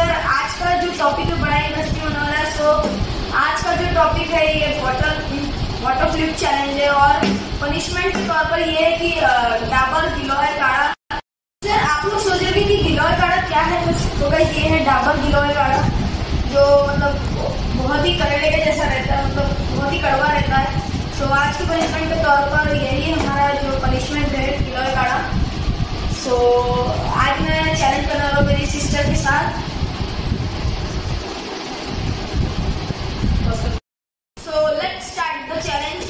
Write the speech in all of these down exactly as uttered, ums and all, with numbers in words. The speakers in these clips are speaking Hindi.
यार आज का जो टॉपिक है बड़ा इंटरेस्टिंग होने वाला है। सो आज का जो टॉपिक है ये वाटर वाटर फ्लिप चैलेंज है और पनिशमेंट के तौर पर ये है कि डाबर गिलोय काढ़ा। सर आप लोग सोच रहे कि गिलोय काढ़ा क्या है, तो गाइस ये है डाबर गिलोय काढ़ा, जो मतलब बहुत ही कड़वे के जैसा रहता है, मतलब बहुत ही कड़वा रहता है। सो आज की पनिशमेंट के तौर पर यही हमारा जो पनिशमेंट है गिलोय काढ़ा। सो आज मैं चैलेंज करने वाला हूँ मेरी सिस्टर के साथ। So let's start the challenge.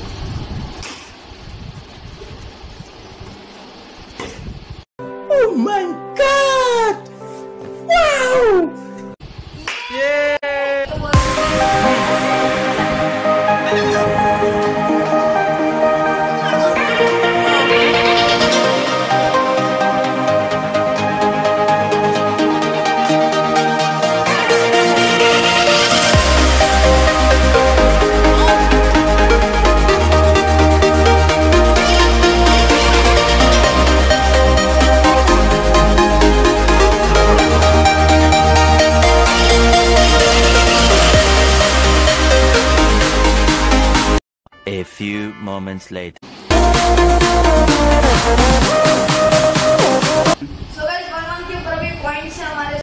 Oh my God! Wow! Yeah! A few moments later. So guys one one के ऊपर भी पॉइंट्स है हमारे।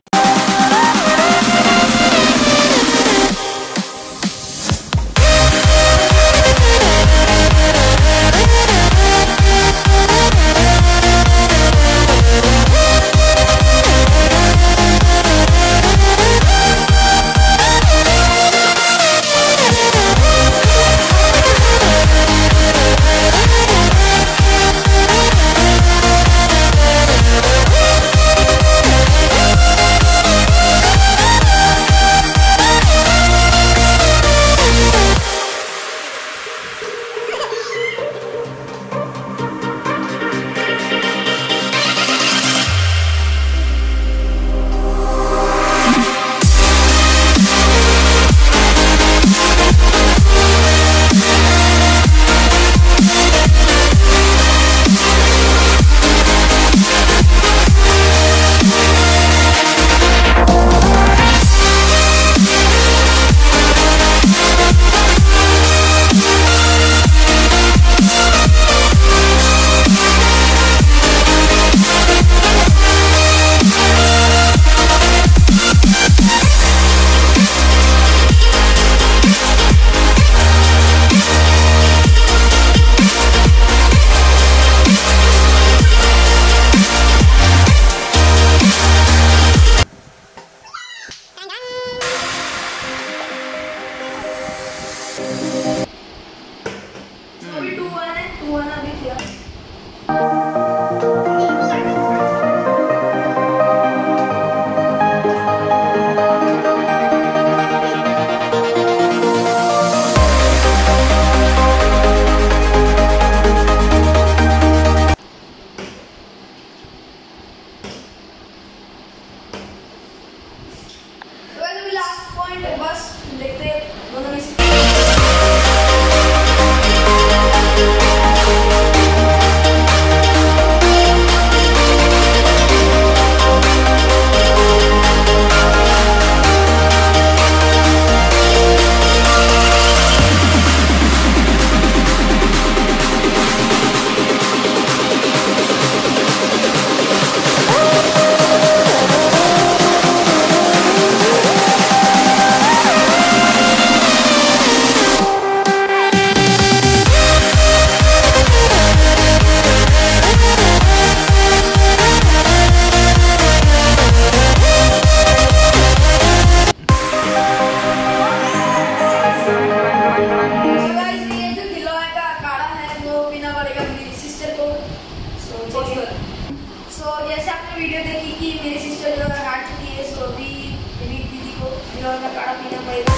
अभी टू वन है, टू वन अभी किया। तो अभी लास्ट पॉइंट है, बस देखते हैं दोनों में से सो so, जैसे आपने वीडियो देखी कि मेरी सिस्टर जो है हार चुकी है, सो अभी मेरी दीदी को गिलोय का काढ़ा पीना पड़ेगा।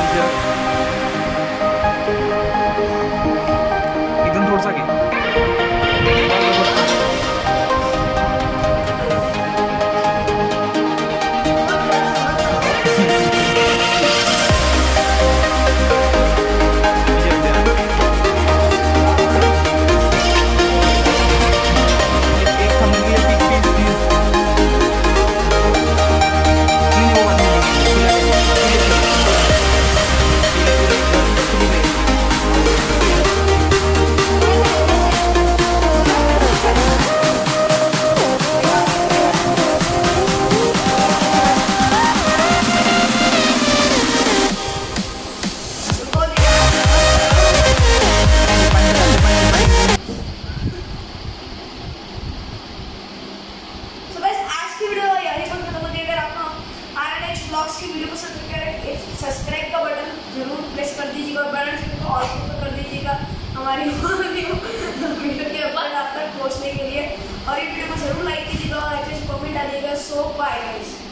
एकदम थोड़ा सा ब्लॉग्स की वीडियो पसंद करके सब्सक्राइब का बटन जरूर प्रेस कर दीजिएगा और बेल आइकन को ऑल कर दीजिएगा हमारी वीडियो के ऊपर आप तक पहुँचने के लिए। और ये वीडियो को जरूर लाइक कीजिएगा और कमेंट डालिएगा। So bye guys.